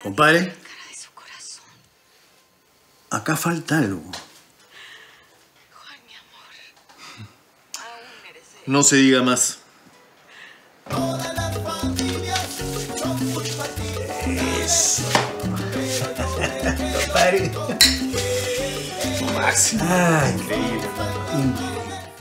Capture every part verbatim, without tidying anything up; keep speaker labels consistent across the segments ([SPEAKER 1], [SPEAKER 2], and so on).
[SPEAKER 1] Compadre.
[SPEAKER 2] La cara de su corazón.
[SPEAKER 1] Acá falta algo.
[SPEAKER 2] Juan, mi amor. Aún mereces.
[SPEAKER 3] No se diga más.
[SPEAKER 4] Todas las familias son compartidas.
[SPEAKER 1] Eso. Compadre.
[SPEAKER 3] Máximo.
[SPEAKER 1] Ay,
[SPEAKER 3] Increíble.
[SPEAKER 1] increíble.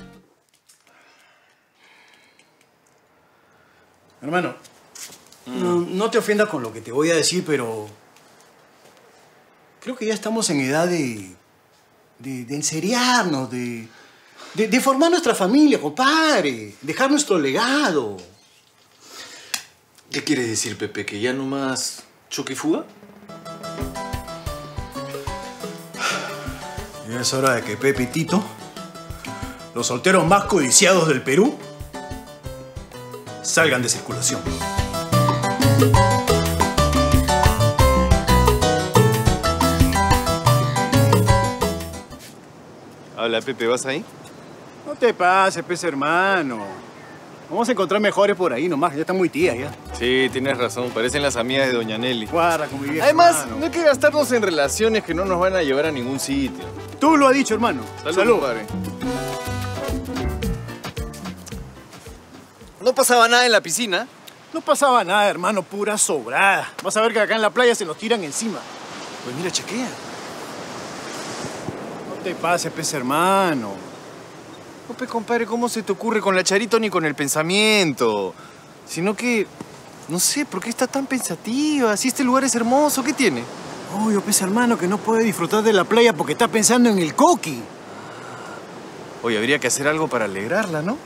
[SPEAKER 1] Hermano, mm. no, no te ofendas con lo que te voy a decir, pero creo que ya estamos en edad de, de, de enseriarnos, de, de, de formar nuestra familia, compadre, dejar nuestro legado.
[SPEAKER 3] ¿Qué quieres decir, Pepe? ¿Que ya no más choque y fuga?
[SPEAKER 1] Ya es hora de que Pepe y Tito, los solteros más codiciados del Perú, salgan de circulación.
[SPEAKER 3] Habla, Pepe, ¿vas ahí?
[SPEAKER 1] No te pases, pez hermano. Vamos a encontrar mejores por ahí nomás, ya están muy tías ya.
[SPEAKER 3] Sí, tienes razón. Parecen las amigas de Doña Nelly.
[SPEAKER 1] Guarda con mi vieja,
[SPEAKER 3] Además,
[SPEAKER 1] hermano.
[SPEAKER 3] no hay que gastarnos en relaciones que no nos van a llevar a ningún sitio.
[SPEAKER 1] Tú lo has dicho, hermano.
[SPEAKER 3] Salud, compadre. No pasaba nada en la piscina.
[SPEAKER 1] No pasaba nada, hermano, pura sobrada. Vas a ver que acá en la playa se nos tiran encima.
[SPEAKER 3] Pues mira, chequea.
[SPEAKER 1] No te pases, pez hermano.
[SPEAKER 3] No, pues, compadre, ¿cómo se te ocurre con la Charito ni con el pensamiento? Sino que, no sé, ¿por qué está tan pensativa? Si este lugar es hermoso, ¿qué tiene?
[SPEAKER 1] Obvio, pez hermano, que no puede disfrutar de la playa porque está pensando en el coqui.
[SPEAKER 3] Oye, habría que hacer algo para alegrarla, ¿no?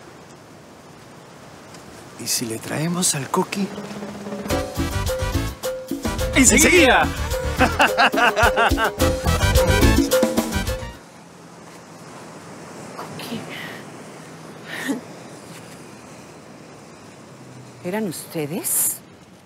[SPEAKER 1] ¿Y si le traemos al coqui?
[SPEAKER 3] ¡Enseguida!
[SPEAKER 2] ¿Eran ustedes?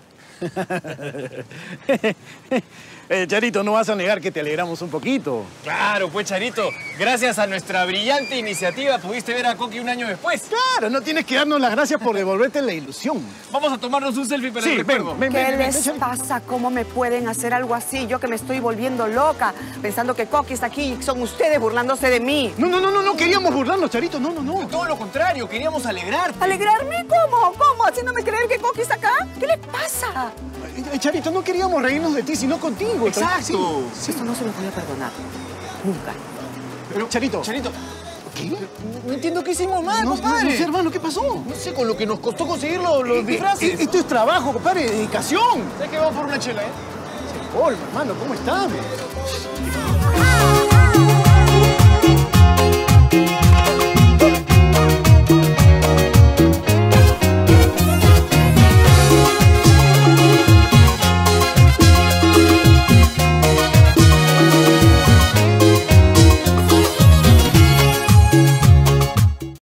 [SPEAKER 1] eh, Charito, no vas a negar que te alegramos un poquito.
[SPEAKER 3] Claro, pues, Charito. Gracias a nuestra brillante iniciativa pudiste ver a Coqui un año después.
[SPEAKER 1] Claro, no tienes que darnos las gracias por devolverte la ilusión.
[SPEAKER 3] Vamos a tomarnos un selfie para
[SPEAKER 1] Sí,
[SPEAKER 3] el
[SPEAKER 1] ven,
[SPEAKER 3] recuerdo.
[SPEAKER 1] ven,
[SPEAKER 2] ¿Qué
[SPEAKER 1] ven, ven, ven,
[SPEAKER 2] les
[SPEAKER 1] Charito.
[SPEAKER 2] pasa? ¿Cómo me pueden hacer algo así? Yo que me estoy volviendo loca, pensando que Coqui está aquí y son ustedes burlándose de mí.
[SPEAKER 1] No, no, no, no, no queríamos burlarnos, Charito, no, no, no.
[SPEAKER 3] Todo lo contrario, queríamos alegrarte.
[SPEAKER 2] ¿Alegrarme? ¿Cómo? ¿Cómo? ¿Haciéndome creer que Coqui está acá? ¿Qué les pasa?
[SPEAKER 1] Eh, Charito, no queríamos reírnos de ti, sino contigo.
[SPEAKER 3] Exacto.
[SPEAKER 1] Sí,
[SPEAKER 2] Esto no se los voy a perdonar. Nunca.
[SPEAKER 1] Pero, Charito.
[SPEAKER 3] Charito,
[SPEAKER 1] ¿Qué?
[SPEAKER 3] no entiendo qué hicimos mal,
[SPEAKER 1] No,
[SPEAKER 3] compadre.
[SPEAKER 1] no, no sé, hermano, ¿qué pasó?
[SPEAKER 3] No sé, con lo que nos costó conseguir los, los disfraces.
[SPEAKER 1] Eh, Esto es trabajo, compadre, dedicación.
[SPEAKER 3] ¿Sabes que vamos por una chela, eh?
[SPEAKER 1] Olma, hermano, ¿cómo estás?
[SPEAKER 4] Ah.